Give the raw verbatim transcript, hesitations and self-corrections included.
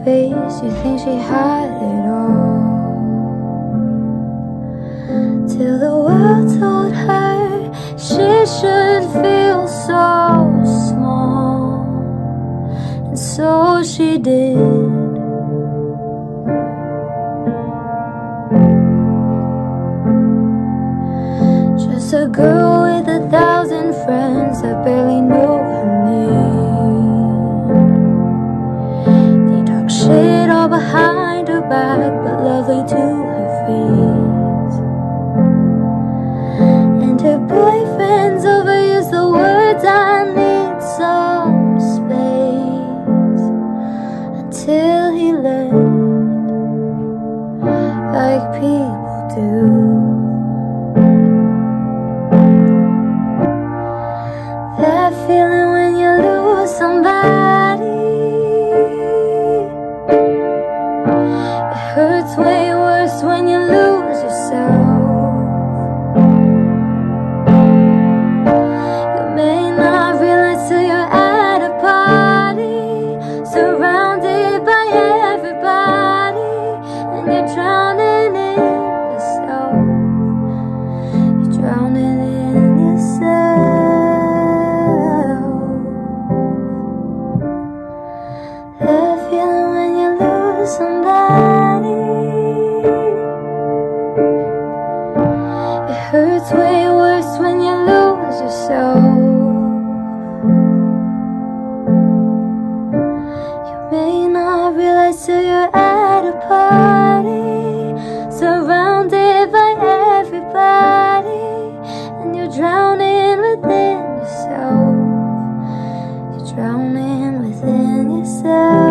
face, you think she had it all, till the world told her she should feel so small, and so she did. Just a girl with a thousand friends that barely know her name. They talk shit all behind her back, but lovely to her face. And her boyfriends overuse the words "I need some space," until he left, like people do. That feeling when you lose somebody, it hurts way worse when you lose yourself. You may not realize till you're at a party, surrounded by everybody, and you're drowning in yourself. You're drowning in yourself. That feeling when you lose somebody, it hurts way worse when you lose yourself. You may not realize till you're at a party, surrounded by everybody, and you're drowning within yourself. You're drowning within yourself.